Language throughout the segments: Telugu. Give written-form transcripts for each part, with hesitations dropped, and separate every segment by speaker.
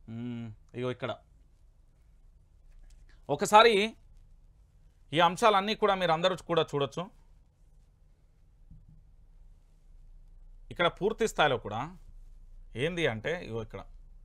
Speaker 1: ఇగో ఇక్కడ ఒకసారి ఈ అంశాలన్నీ కూడా మీరు అందరూ కూడా చూడొచ్చు. ఇక్కడ పూర్తి స్థాయిలో కూడా ఏంది అంటే ఇగో ఇక్కడ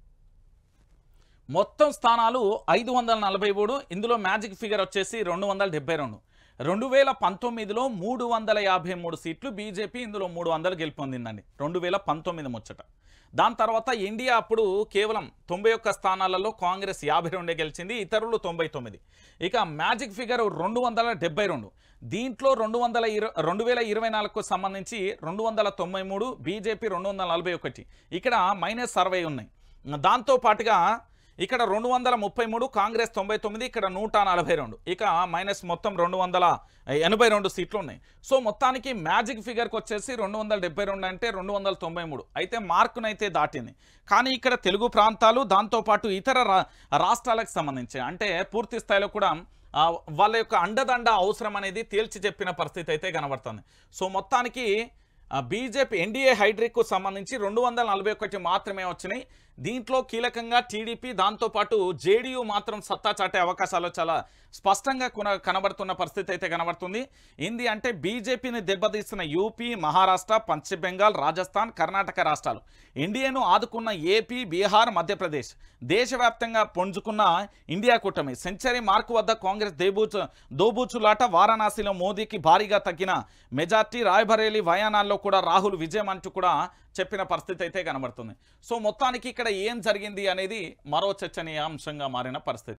Speaker 1: మొత్తం స్థానాలు 543. ఇందులో మ్యాజిక్ ఫిగర్ వచ్చేసి 272. 2019లో 353 సీట్లు బీజేపీ ఇందులో 300 గెలుపొందిందండి 2019 ముచ్చట. దాని తర్వాత ఇండియా అప్పుడు కేవలం 91 స్థానాలలో కాంగ్రెస్ 52 గెలిచింది, ఇతరులు 99. ఇక మ్యాజిక్ ఫిగర్ 272. దీంట్లో 2024కు సంబంధించి 293, బీజేపీ 241. ఇక్కడ -60 ఉన్నాయి. దాంతో పాటుగా ఇక్కడ 233, కాంగ్రెస్ 99, ఇక్కడ 142. ఇక మైనస్ మొత్తం 282 సీట్లు ఉన్నాయి. సో మొత్తానికి మ్యాజిక్ ఫిగర్కి వచ్చేసి 272 అంటే 293 అయితే మార్కునైతే దాటింది. కానీ ఇక్కడ తెలుగు ప్రాంతాలు దాంతోపాటు ఇతర రాష్ట్రాలకు సంబంధించి అంటే పూర్తి స్థాయిలో కూడా వాళ్ళ యొక్క అండదండ అవసరం అనేది తేల్చి చెప్పిన పరిస్థితి అయితే కనబడుతుంది. సో మొత్తానికి బీజేపీ ఎన్డీఏ హైడ్రిక్కు సంబంధించి 241 మాత్రమే వచ్చినాయి. దీంట్లో కీలకంగా టీడీపీ దాంతోపాటు జేడీయూ మాత్రం సత్తా చాటే అవకాశాలు చాలా స్పష్టంగా కనబడుతున్న పరిస్థితి అయితే కనబడుతుంది. ఏంది అంటే బీజేపీని దెబ్బతీస్తున్న యూపీ, మహారాష్ట్ర, పశ్చిమ బెంగాల్, రాజస్థాన్, కర్ణాటక రాష్ట్రాలు, ఎన్డీఏను ఆదుకున్న ఏపీ, బీహార్, మధ్యప్రదేశ్, దేశవ్యాప్తంగా పుంజుకున్న ఇండియా కూటమి, సెంచరీ మార్కు వద్ద కాంగ్రెస్ దోబూచులాట, వారణాసిలో మోదీకి భారీగా తగ్గిన మెజార్టీ, రాయ్బరేలీ, వయానాల్లో కూడా రాహుల్ విజయం అంటూ కూడా చెప్పిన పరిస్థితి అయితే కనబడుతుంది. సో మొత్తానికి ఇక్కడ ఏం జరిగింది అనేది మరో చర్చనీయాంశంగా మారిన పరిస్థితి.